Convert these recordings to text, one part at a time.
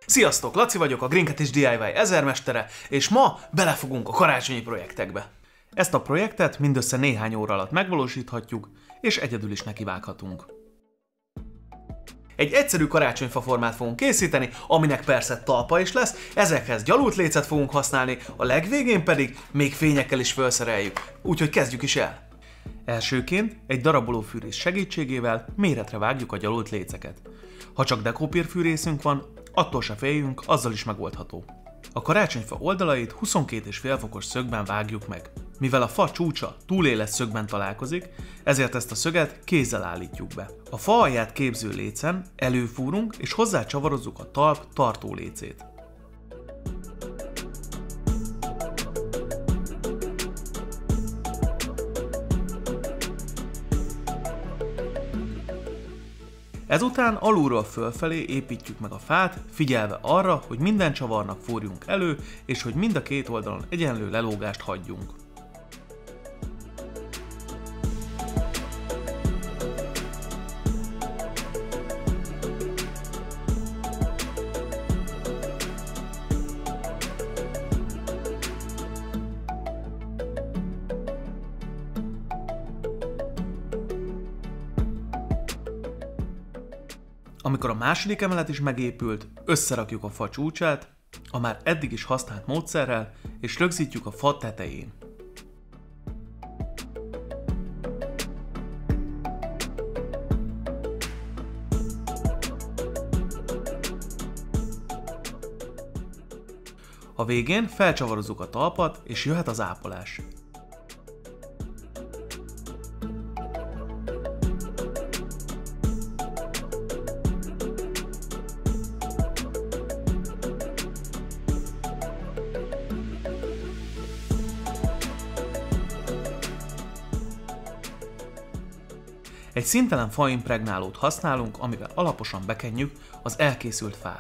Sziasztok, Laci vagyok, a Green Cat és DIY ezermestere, és ma belefogunk a karácsonyi projektekbe. Ezt a projektet mindössze néhány óra alatt megvalósíthatjuk, és egyedül is nekivághatunk. Egy egyszerű karácsonyfa formát fogunk készíteni, aminek persze talpa is lesz, ezekhez gyalult lécet fogunk használni, a legvégén pedig még fényekkel is felszereljük, úgyhogy kezdjük is el. Elsőként egy daraboló fűrész segítségével méretre vágjuk a gyalult léceket. Ha csak dekópírfűrészünk van, attól se féljünk, azzal is megoldható. A karácsonyfa oldalait 22,5 fokos szögben vágjuk meg. Mivel a fa csúcsa túléles szögben találkozik, ezért ezt a szöget kézzel állítjuk be. A fa alját képző lécen előfúrunk és hozzácsavarozzuk a talp tartó lécét. Ezután alulról fölfelé építjük meg a fát, figyelve arra, hogy minden csavarnak fúrjunk elő, és hogy mind a két oldalon egyenlő lelógást hagyjunk. Amikor a második emelet is megépült, összerakjuk a fa csúcsát, a már eddig is használt módszerrel, és rögzítjük a fa tetején. A végén felcsavarozzuk a talpat, és jöhet az ápolás. Egy színtelen faimpregnálót használunk, amivel alaposan bekenjük az elkészült fát.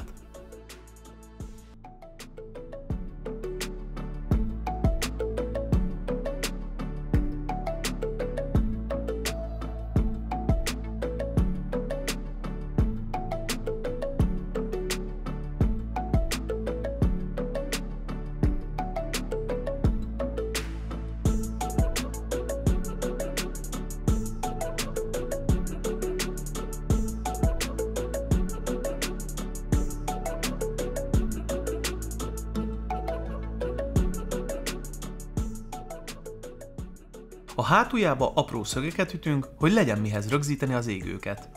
A hátuljába apró szögeket ütünk, hogy legyen mihez rögzíteni az égőket.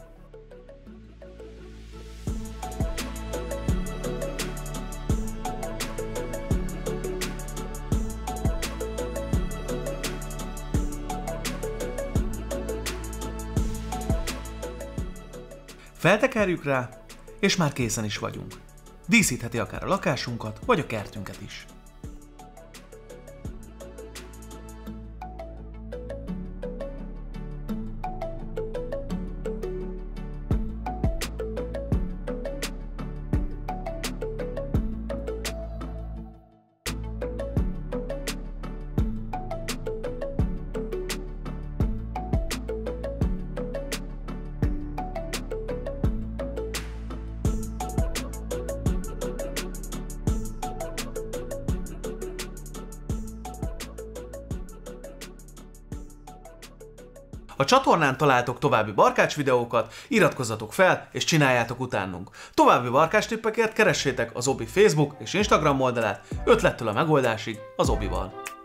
Feltekerjük rá, és már készen is vagyunk. Díszítheti akár a lakásunkat, vagy a kertünket is. A csatornán találtok további barkács videókat, iratkozzatok fel és csináljátok utánunk. További barkács tippekért keressétek az Obi Facebook és Instagram oldalát, ötlettől a megoldásig az Obival.